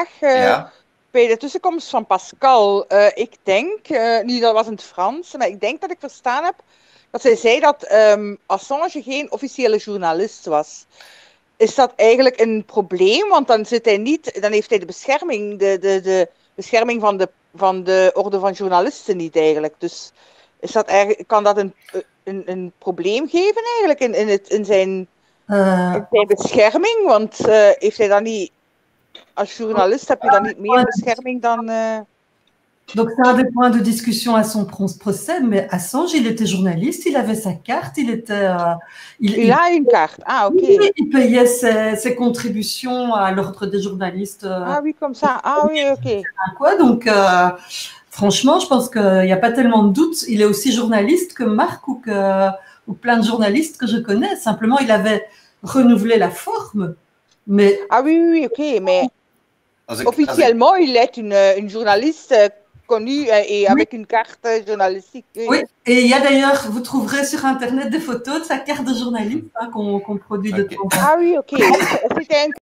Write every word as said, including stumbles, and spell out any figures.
uh, Ja. bij de tussenkomst van Pascal. Uh, ik denk, uh, nu dat was in het Frans, maar ik denk dat ik verstaan heb dat zij zei dat um, Assange geen officiële journalist was. Is dat eigenlijk een probleem? Want dan zit hij niet, dan heeft hij de bescherming, de, de, de bescherming van de, van de orde van journalisten niet eigenlijk. Dus is dat eigenlijk, kan dat een, een, een probleem geven eigenlijk in, in, het, in, zijn, Uh, in zijn bescherming? Want uh, heeft hij dan niet, als journalist heb je dan niet meer bescherming dan... Uh... Donc, c'est un des points de discussion à son procès, mais Assange, il était journaliste, il avait sa carte, il était... Euh, il, il a une carte, ah ok. Oui, il payait ses, ses contributions à l'ordre des journalistes. Euh, ah oui, comme ça, ah oui, ok. Quoi, donc, euh, franchement, je pense qu'il n'y a pas tellement de doute. Il est aussi journaliste que Marc ou, que, ou plein de journalistes que je connais. Simplement, il avait renouvelé la forme. Mais... Ah oui, oui, ok, mais ik, officiellement, ik... il est une, une journaliste connue et avec oui. une carte journalistique. Oui, oui. Et il y a d'ailleurs, vous trouverez sur Internet des photos de sa carte de journaliste hein, qu'on qu'on produit okay. de temps en temps. Ah oui, ok. C'était